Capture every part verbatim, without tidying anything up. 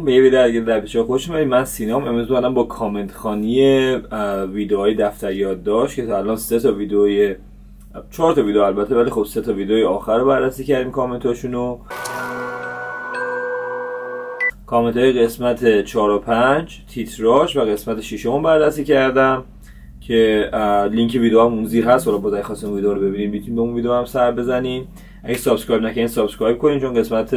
سلام، به یه ویدیو دیگه در پیش خوش اومدید. من سینام. امروز اومدم با کامنت خوانی ویدیوهای دفتر یادداشت که تا الان سه تا ویدیوی چهار تا ویدیو البته، ولی خب سه تا ویدیوی آخر رو بررسی کردیم کامنتاشونو. کامنت های قسمت چهار و پنج تیتراژ و قسمت شش رو بررسی کردم که لینک ویدیو هم اون زیر هست. حالا باز اگه خواستین ویدیو رو ببینید میتونید به اون ویدیو هم سر بزنین. اگه سابسکرایب نکنین سابسکرایب کنین، چون قسمت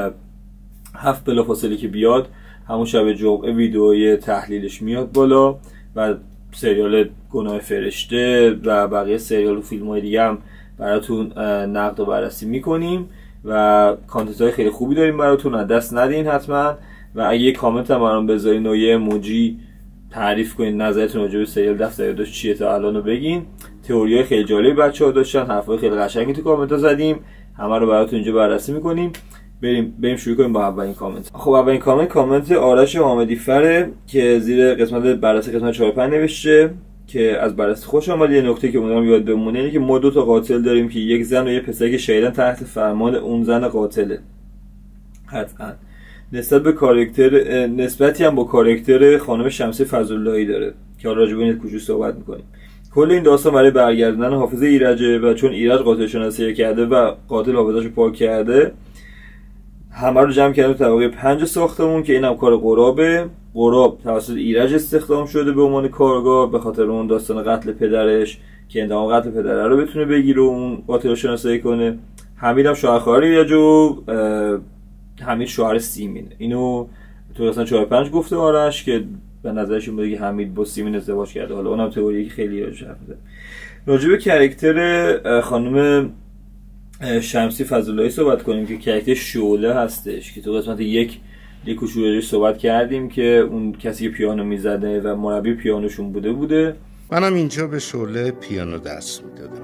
هفت بلافاصله که بیاد همون شب جمعه ویدیوی تحلیلش میاد بالا و سریال گناه فرشته و بقیه سریال و فیلم های دیگه هم براتون نقد و بررسی میکنیم و کانتنت های خیلی خوبی داریم براتون، از دست ندین حتما. و اگه یه کامنت هم برام بذارین و یه ایموجی تعریف کنین نظرتون راجع به سریال دفتر یادداشت چیه تا الانو بگین. تئوریای خیلی جالبی بچه‌ها داشتن، حرفای خیلی قشنگی تو کامنت ها زدیم، همه رو براتون اینجا بررسی میکنیم. بریم بریم شروع کنیم با اولین کامنت. خب اولین کامنت کامنت آرش حامدی فره که زیر قسمت بررسی قسمت چهار و پنج نوشته که از بررسی خوش اومد. یه نکته که امیدوارم یاد بمونه اینه که ما دو تا قاتل داریم که یک زن و یه پسری که شهیدن تحت فرمان اون زن قاتله. قطعاً نسبت به کاراکتر نسبتی هم با کاراکتر خانم شمسی فضل‌اللهی داره که حالا راجع به این کوچولو صحبت می‌کنیم. کل این داستان برای برگردوندن حافظه ایرجه و چون ایرج قاتل شناسی کرده و قاتل حافظه‌شو پاک کرده، همه رو جمع کردن تو طبقه پنج ساختمون که اینم کار قرابه. قراب توسط ایرج استخدام شده به عنوان کارگاه به خاطر اون داستان قتل پدرش که انتقام قتل پدره رو بتونه بگیره و اون قاتل رو شناسایی کنه. حمید هم شوهر خواهر ایرج و حمید شوهر سیمین. اینو تو قسمت چهار و پنج گفته آرش که به نظرش این بوده که حمید با سیمین ازدواج کرده. حالا اونم تئوریه که خیلی راجع به راجع به کاراکتر خانم شمسی فضل‌اللهی صحبت کنیم که کاراکتر شعله هستش که تو قسمت یک لیکوشوری صحبت کردیم که اون کسی که پیانو میزده و مربی پیانوشون بوده بوده. منم اینجا به شعله پیانو دست میدادم.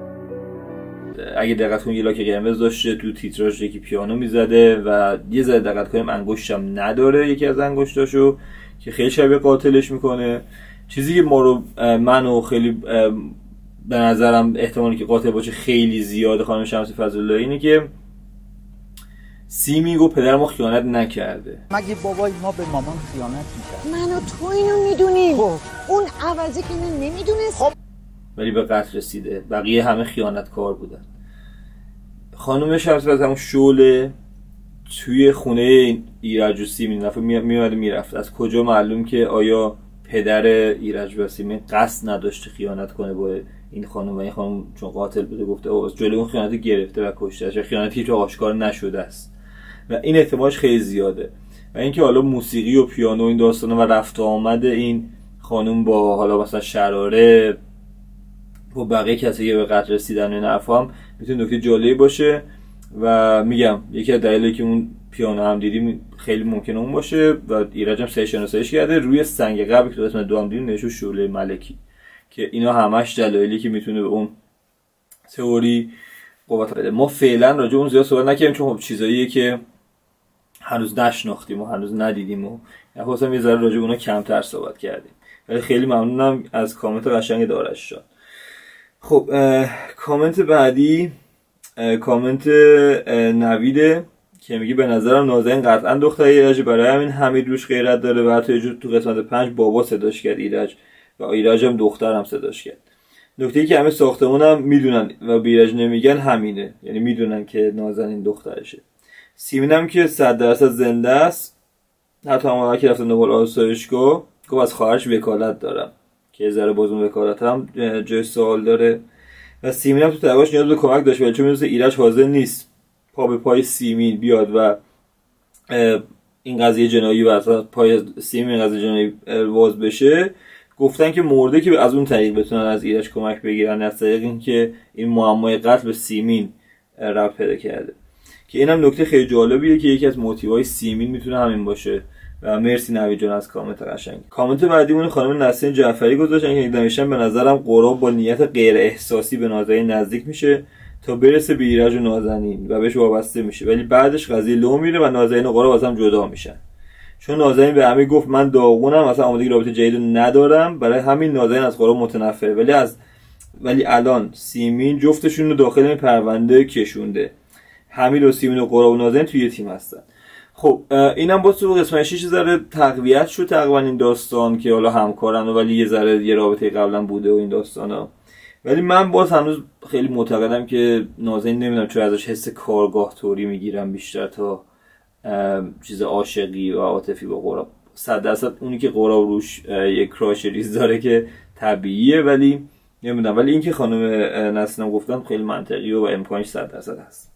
اگه دقت کنید یه لاک قرمز داشته تو تیتراژ یکی پیانو میزده و یه ذره دقت کنیم انگشتم نداره یکی از انگشتاشو که خیلی شبیه قاتلش میکنه. چیزی که ما رو منو خیلی به نظرم احتمالی که قاتل باشه خیلی زیاده خانم شمسی فضل‌اللهی اینه که سیمی گفت پدر ما خیانت نکرده. مگه بابای ما به مامان خیانت میکرد؟ من و تو اینو میدونیم. خب اون عوضی که من نمیدونست. خب ولی به قتل رسیده. بقیه همه خیانتکار بودن. خانم شمسی فضل‌اللهی شعله توی خونه ایرج و سیمین نفر میاد میرفت. از کجا معلوم که آیا پدر ایرج و سیمین قصد نداشته خیانت کنه با این خانم و این خانم چون قاتل بوده گفته او جلوی اون خیانت گرفته و کشته و خیانتی که آشکار نشده است و این احتمالش خیلی زیاده. و اینکه حالا موسیقی و پیانو این داستانا و رفت و آمد این خانم با حالا مثلا شراره و بقیه کسی که به قتل رسیدن این حرفا هم میتونه نکته جالبی باشه. و میگم یکی از دلایلی که اون پیانو هم دیدیم خیلی ممکنه اون باشه و ایرج هم سه شناساییش کرده. روی سنگ قبر که تو قسمت دو هم دیدیم نوشته شعله ملکی که اینا همش دلایلی که میتونه به اون تئوری قوت بده. ما فعلا راجع اون زیاد صحبت نکنیم چون خب چیزاییه که هنوز نشناختیم و هنوز ندیدیم و خواستم یه ذره راجع اونها کمتر صحبت کردیم. ولی خیلی ممنونم از کامنت قشنگ دارش شد. خب کامنت بعدی کامنت نویده که میگه به نظرم نازنین قطعا دختر ایرج، برای همین حمید روش غیرت داره و حتی تو قسمت پنج بابا صداش کرد ایرج و ایرج هم دختر هم صداش کرد. نکته‌ای که همه ساختمون هم میدونن و به ایرج نمیگن همینه، یعنی میدونن که نازنین دخترشه. سیمین هم که صد درصد زنده است، حتی همون که رفتن دنبال آسایشگاه گفت از خواهرش وکالت دارم که یه ذره بازم وکالت هم جای سوال داره. و سیمین هم تو تلاش نیاز به کمک داشت ولی چون میدونست ایرج حاضر نیست پا به پای سیمین بیاد و این قضیه جنایی و اصلا پای سیمین قضیه جنایی واز بشه، گفتن که مرده که از اون طریق بتونن از ایرج کمک بگیرن، از طریق این که این معمای قتل به سیمین رفت پیدا کرده. که اینم نکته خیلی جالبیه که یکی از موتیوهای سیمین میتونه همین باشه. و مرسی نوید جان از کامنت قشنگ. کامنت بعدیمون خانم نسرین جعفری گذاشتن که نمیشن به نظرم قراب با نیت غیر احساسی به نازنین نزدیک میشه تا برسه به ایرج و نازنین و بهش وابسته میشه، ولی بعدش قضیه لو میره و نازنین و قراب از هم جدا میشن. چون نازنین به همین گفت من داغونم مثلا آمادگی رابطه جدید ندارم، برای همین نازنین از قراب متنفره. ولی از ولی الان سیمین جفتشون رو داخل این پرونده کشونده. حمید و سیمین و قراب و نازنین توی یه تیم هستن. خب اینم با تو قسمت شش ذره تقویت شد تقریبا این داستان که حالا همکارن ولی یه ذره یه رابطه قبلا بوده و این داستانا. ولی من باز هنوز خیلی معتقدم که نازنین نمیدونم چرا ازش حس کارگاه طوری میگیرم بیشتر تا چیز عاشقی و عاطفی با قراب. صد درصد اونی که قراب روش یک کراش ریز داره که طبیعیه، ولی نمیدونم، ولی این که خانم نسرینم گفتن خیلی منطقیه و امکانش صد درصد هست.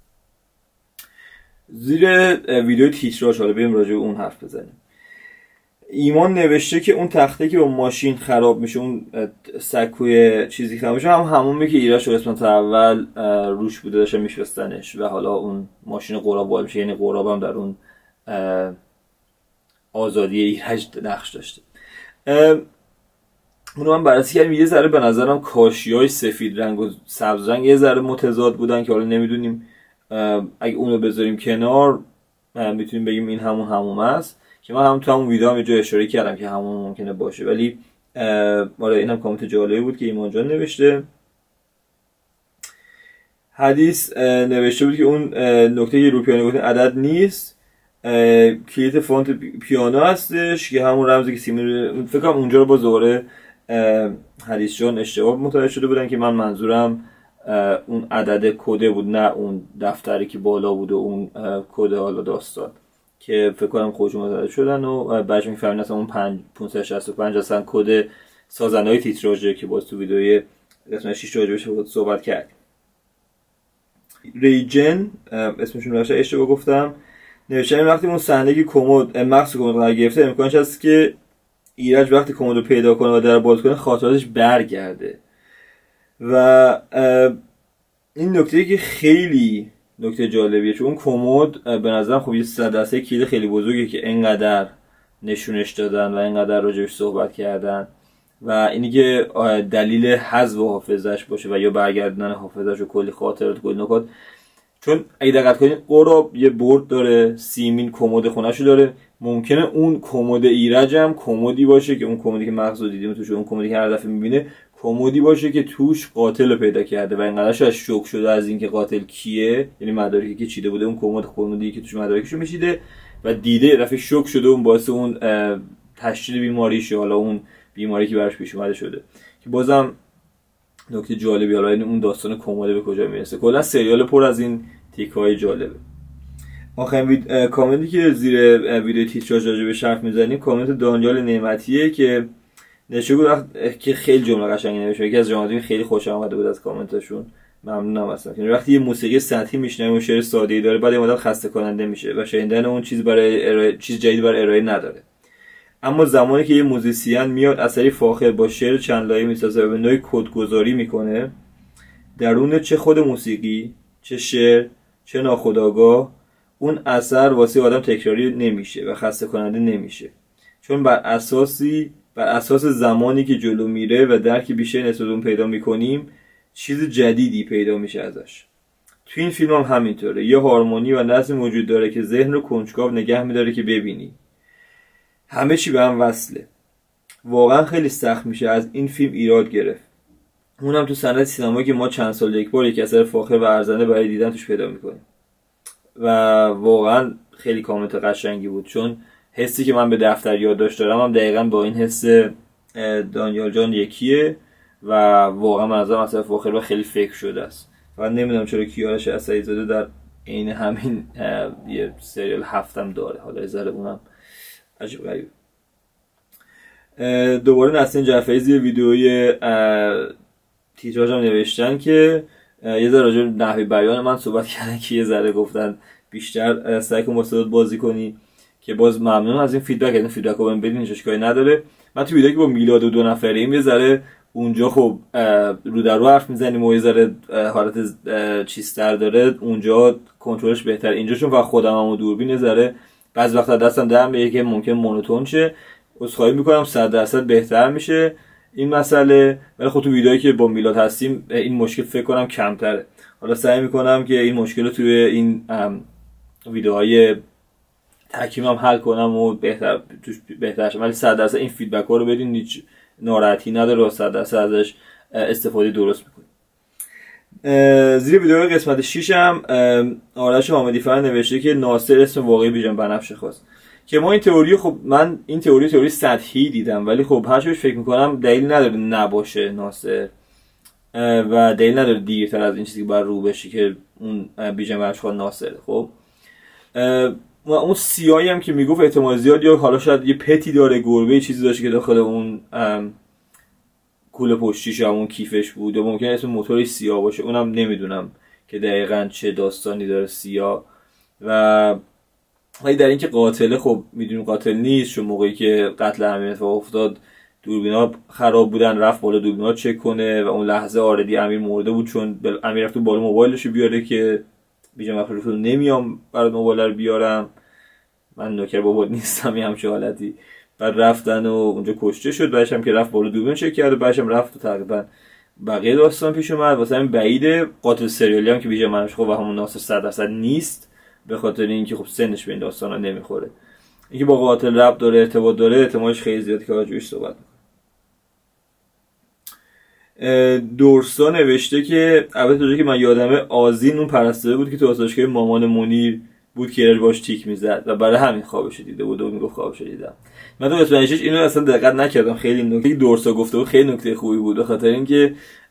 زیر ویدیو تیتراژ حالا بریم راجع به اون حرف بزنیم. ایمان نوشته که اون تخته که با ماشین خراب میشه، اون سکوی چیزی خراب میشه، هم همون که ایرج قسمت اول روش بوده داشتن میشستنش و حالا اون ماشین قراب وارد میشه، یعنی قراب هم در اون آزادی ایرج نقش داشته. اونو من بررسی کردم، یه ذره به نظرم کاشیای سفید رنگ و سبز رنگ یه ذره متضاد بودن که حالا نمیدونیم اگه اونو بذاریم کنار میتونیم بگیم این همون همون است که من هم تو همون ویدیو هم یه جا اشاره کردم که همون ممکنه باشه. ولی آره اینم کامنت جالبی بود که ایمان جان نوشته. حدیث نوشته بود که اون نکته که رو پیانو گفتن عدد نیست، کلیت فونت پیانو هستش که همون رمزی که سیمین، فکر کنم اونجا رو با دوباره حدیث جان اشتباه متوجه شده بودن که من منظورم اون عدد کده بود نه اون دفتری که بالا بود و اون کده حالا داستان که فکر کنم خودشون متوجه شدن و بعدش میفهمین اصلا اون پانصد و شصت و پنج اصلا کد سازنده‌های تیتراژه که باز تو ویدیوی قسمت شش راجعش صحبت کردیم. ریجن اسمشون رو اشتباه گفتم، نوشتن وقتی اون صحنه که کمد مغز کمد قرار گرفته امکانش هست که ایرج وقتی کمد رو پیدا کنه و در باز کنه خاطراتش برگرده و این نکته که خیلی نکته جالبیه، چون اون کمد به نظرم خب یه صدسه کلید خیلی بزرگه که اینقدر نشونش دادن و اینقدر راجعش صحبت کردن و اینی که دلیل حذف حافظش باشه و یا برگردوندن حافظش و کلی خاطرات کلی نکات. چون اگه دقت کنید قراب یه برد داره، سیمین کمد خونه‌شو داره، ممکنه اون کمد ایرج هم کمدی باشه که اون کمدی که مغز رو دیدیم توش، اون کمدی که هر دفعه میبینه کمدی باشه که توش قاتل رو پیدا کرده و اینقدرش از شوک شده از اینکه قاتل کیه، یعنی مدارکی که چیده بوده اون کمد کمدی که توش مدارکشو میشیده و دیده رفیق شوک شده اون باعث اون تشدید بیماریشه، حالا اون بیماری که براش پیش اومده شده که بازم نکته جالبی. حالا این اون داستان کمد به کجا میرسه، کلا سریال پر از این تیک‌های جالبه. آخرین وید... کامنتی که زیر ویدیو تیتراژ راجع به حرف میزنیم کامنت دانیال نعمتیه که نشه بود وقت... که خیلی جمله قشنگی نوشته، یکی از جملاتی خیلی خوشم اومده بود از کامنتاشون، ممنونم اصلا. که وقتی یه موسیقی سطحی میشنویم و شعر ساده‌ای داره بعد مدت خسته کننده میشه و شنیدن اون چیز برای ارائه... چیز جدید برای ارائه نداره، اما زمانی که یه موزیسین میاد اثری فاخر با شعر چند لایه میسازه و به نوعی کدگذاری میکنه، درون چه خود موسیقی چه شعر چه ناخودآگاه اون اثر واسه آدم تکراری نمیشه و خسته کننده نمیشه، چون بر اساسی بر اساس زمانی که جلو میره و درک بیشتری نسبت اون پیدا میکنیم چیز جدیدی پیدا میشه ازش. تو این فیلم هم همینطوره، یه هارمونی و نظم وجود داره که ذهن رو کنجکاو نگه میداره که ببینی همه چی به هم وصله. واقعا خیلی سخت میشه از این فیلم ایراد گرفت، اونم تو صنعت سینمایی که ما چند سال یک بار یک اثر فاخر و ارزنده برای دیدن توش پیدا میکنیم. و واقعا خیلی کامنت قشنگی بود، چون حسی که من به دفتر یادداشت دارم هم دقیقاً با این حس دانیال جان یکیه و واقعا من ازم اثر فاخر و خیلی فکر شده است و نمیدونم چرا کیارش اسدی زاده در عین همین یه سریال هفتم داره، حالا از اونم عجیب غریب. دوباره نسرین جعفری زیر ویدیوی تیتراژ هم نوشتن که یه ذره راجع به نحوه بیان من صحبت کردن که یه ذره گفتن بیشتر سعی کن با صدات بازی کنی، که باز ممنون از این فیدبک. از این فیدبک رو بدین، هیچ اشکالی نداره. من تو ویدیویی که با میلاد و دو نفره ایم یه ذره اونجا خب رو در رو حرف میزنیم و یه ذره حالت چیزتر داره، اونجا کنترلش بهتر. اینجا چون فقط خودم هم و دوربین یه ذره بعضی وقتا دستم درم به که ممکن مونوتون شه، عذرخواهی میکنم، صد درصد بهتر میشه این مسئله. ولی خب تو ویدیویی که با میلاد هستیم این مشکل فکر کنم کمتره. حالا سعی میکنم که این مشکل رو توی این ویدیوهای تحکیم هم حل کنم و بهتر توش بهتر شم، ولی صد درصد این فیدبک ها رو بدین، هیچ ناراحتی نداره و صد درصد ازش استفاده درست میکنیم. زیر ویدیو قسمت شش هم آرش حامدی فر نوشته که ناصر اسم واقعی بیژن بنفشه خواست که ما این تئوری، خب من این تئوری تئوری سطحی دیدم، ولی خب هر چیزی فکر میکنم دلیل نداره نباشه ناصر و دلیل نداره دیرتر از این چیزی که باید رو بشه که اون بیژن بنفشه خواست ناصره. خب اون سیایی هم که میگفت احتمال زیاد یا حالا شاید یه پتی داره، گربه چیزی داشته که داخل اون کوله پشتیش یا اون کیفش بود، یا ممکنه اسم موتورش سیاه باشه، اونم نمیدونم که دقیقاً چه داستانی داره سیاه. و ولی در اینکه قاتله، خب میدونیم قاتل نیست، چون موقعی که قتل امیر اتفاق افتاد دوربینا خراب بودن، رفت بالا دوربینا چک کنه و اون لحظه آردی امیر مرده بود، چون امیر رفت بالا موبایلشو بیاره که بیژن بنفشه نمیام برات موبایل رو بیارم، من نوکر بابات نیستم، یه همچه حالتی. بعد رفتن و اونجا کشته شد، بعدش هم که رفت بالا دوربین چک کرد و بعدش هم رفت و تقریبا بقیه داستان پیش اومد. واسه همین بعیده قاتل سریالی هم که بیژن بنفشه خب و همون ناصر صد درصد نیست، به خاطر اینکه خب سنش به این داستانا نمیخوره. اینکه با قاتل ربط داره، ارتباط داره، احتمالش خیلی زیاده که راجعش صحبت می‌کنه. دورسا نوشته که البته اونجایی که من یادمه آذین اون پرستاره بود که تو آسایشگاه مامان منیر بود که ایرج باش تیک میزد و برای همین خوابش دیده بود و میگفت خوابش دیدم. من تو قسمت شش اینو اصلا دقت نکردم، خیلی نکته که دورسا گفته بود خیلی نکته خوبی بود، به خاطر اینکه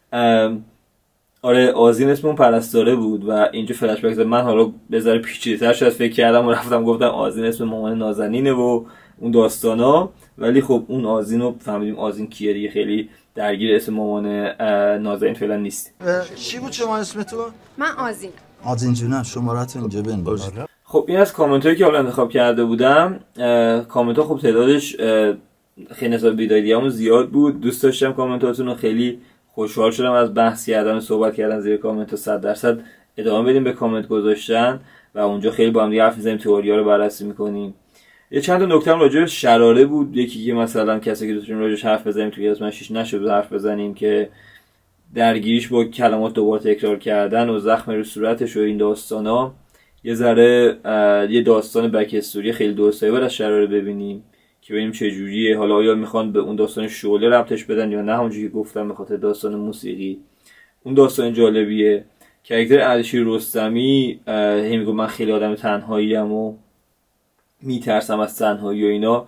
آره آذین اسم اون پرستاره بود و اینجا فلش بک زد. من حالا به ذره پیچیده‌تر شد فکر کردم و رفتم گفتم آذین اسم مامان نازنینه و اون داستانا، ولی خب اون آذین رو فهمیدیم آذین کیه دیگه، خیلی درگیر اسم مامان نازنین فعلا نیست. چی بود شما اسم تو؟ من آذین. آذین جونم شماره‌تون اینجا بنویس. خب این از کامنتایی که حالا انتخاب کرده بودم. کامنت‌ها خب تعدادش خیلی نسبت به ویدیومون زیاد بود، دوست داشتم کامنتاتون رو، خیلی خوشحال شدم از بحث کردن و صحبت کردن زیر کامنت و صد درصد ادامه بدیم به کامنت گذاشتن و اونجا خیلی با هم دیگه حرف می‌زنیم، تئوری‌ها رو بررسی می‌کنیم. یه چند تا نکته هم راجع به شراره بود، یکی که مثلا کسی که دوستون راجعش حرف بزنیم توی قسمت شش نشد حرف بزنیم که درگیریش با کلمات دوباره تکرار کردن و زخم رو صورتش و این داستانا، یه ذره یه داستان بک استوری خیلی درستایی بود از شراره ببینیم که ببینیم چه جوریه. حالا آیا میخوان به اون داستان شعله ربطش بدن یا نه همونجوری که گفتم به خاطر داستان موسیقی. اون داستان جالبیه. کاراکتر اردشیر رستمی هی میگه من خیلی آدم تنهاییم و میترسم از تنهایی و اینا،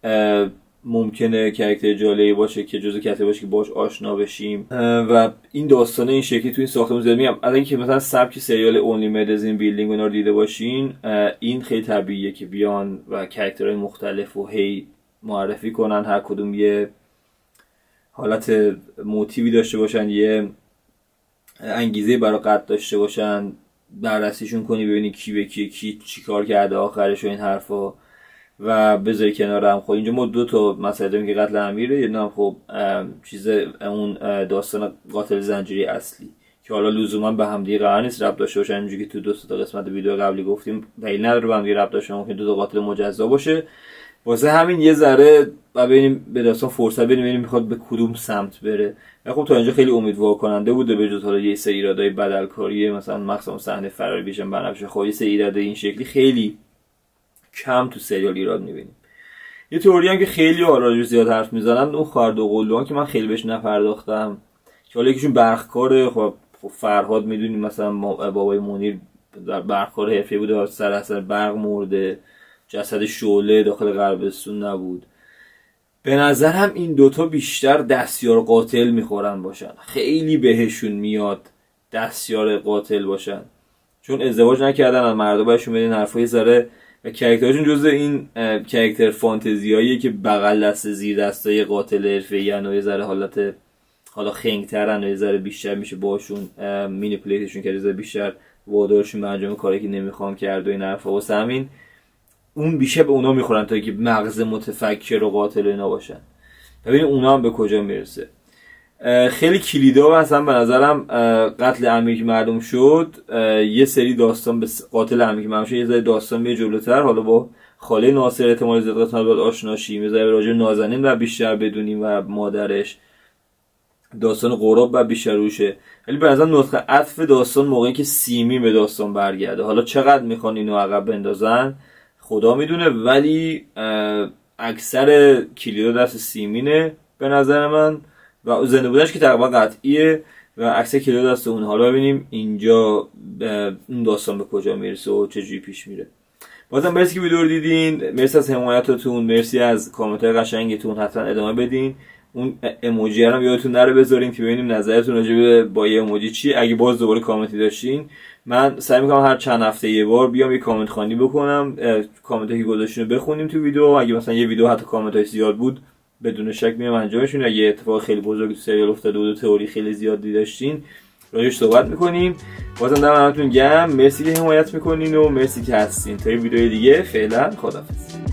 ممکنه کاراکتر جالبی باشه که جزو کسایی باشه که باش آشنا بشیم و این داستانه این شکلی تو این ساختمون زیاد میگم. از اینکه مثلا سبک سریال اونلی مدیزین بیلدینگ اینا رو دیده باشین، این خیلی طبیعیه که بیان و کاراکترهای مختلف و هی معرفی کنن، هر کدوم یه حالت موتیوی داشته باشن، یه انگیزه برای قتل داشته باشن، بررسیشون کنی ببینی کی به کی کی چیکار کرده آخرش و این حرفا و بذاری کنار هم. خب اینجا ما دو تا مسئله داریم که قتل امیره، یه نه خب چیز اون داستان قاتل زنجیری اصلی که حالا لزوما به هم دیگه قرار نیست ربط داشته باشن، اینجوری که تو دو تا قسمت ویدیو قبلی گفتیم دلیل نداره به هم دیگه ربط داشته، ممکن دو تا قاتل مجزا باشه. واسه همین یه ذره و ببینیم به داستان فرصت بدیم ببینیم میخواد به کدوم سمت بره. و خب تا اینجا خیلی امیدوار کننده بوده، به جز حالا یه سری ایرادای بدلکاری مثلا مخصوصا صحنه فرار بیژن بنفشه، خب یه سری ایرادای این شکلی خیلی کم تو سریال ایراد میبینیم. یه تئوری هم که خیلی آراجو زیاد حرف میزنن اون خارد و قلوان که من خیلی بهش نپرداختم، که حالا یکیشون برخکاره. خب فرهاد میدونیم مثلا بابای منیر در برخکار حرفه‌ای بوده، سر اثر برق مرده، جسد شعله داخل قربستون نبود. به نظرم این دوتا بیشتر دستیار قاتل میخورن باشن، خیلی بهشون میاد دستیار قاتل باشن، چون ازدواج نکردن از مردا بهشون بدین حرفای زره و کاراکترشون جزء این کاراکتر فانتزیاییه که بغل دست زیر دستای قاتل حرفه‌ای ان و یه ذره حالت حالا خنگ‌ترن و یه ذره بیشتر میشه باشون مینیپولیتشون که یه ذره بیشتر وادارشون به انجام کاری که نمیخوام کرد و این حرفا. واسه همین اون بیشتر به اونا میخورن تا که مغز متفکر و قاتل و اینا باشن. ببین اونا هم به کجا میرسه. خیلی کلیدا و اصلا به نظرم قتل امیر که معلوم شد یه سری داستان به قاتل امیر که معلوم شد یه ذره داستان میره جلوتر، حالا با خاله ناصر احتمال زیاد قسمت بعد آشنا شیم، یه ذره راجع نازنین و بیشتر بدونیم و مادرش، داستان قراب و بیشتر روشه. ولی به نظرم نقطه عطف داستان موقعی که سیمی به داستان برگرده، حالا چقدر میخوان اینو عقب بندازن خدا میدونه، ولی اکثر کلیدا دست سیمینه به نظر من و زنده بودنش که تقریبا قطعیه و عکس کلید دست اون. حالا ببینیم اینجا اون داستان به کجا میرسه و چجوری پیش میره. بازم مرسی که ویدیو رو دیدین، مرسی از حمایتاتون، مرسی از کامنت‌های قشنگتون، حتما ادامه بدین. اون ایموجی هم یادتون نره بذارین که ببینیم نظرتون راجع به با یه ایموجی چی. اگه باز دوباره کامنتی داشتین من سعی میکنم هر چند هفته یه بار بیام یه کامنت خوانی بکنم، کامنتایی که گذاشتین رو بخونیم تو ویدیو. اگه مثلا یه ویدیو حتی کامنتای زیاد بود بدون شک میام انجامشون. اگه اتفاق خیلی بزرگی تو سریال افتاده بود و تئوری خیلی زیادی داشتین راجعش صحبت میکنیم. بازم دم همتون گرم، مرسی که حمایت میکنین و مرسی که هستین. تا یه ویدیو دیگه فعلا خداحافظ.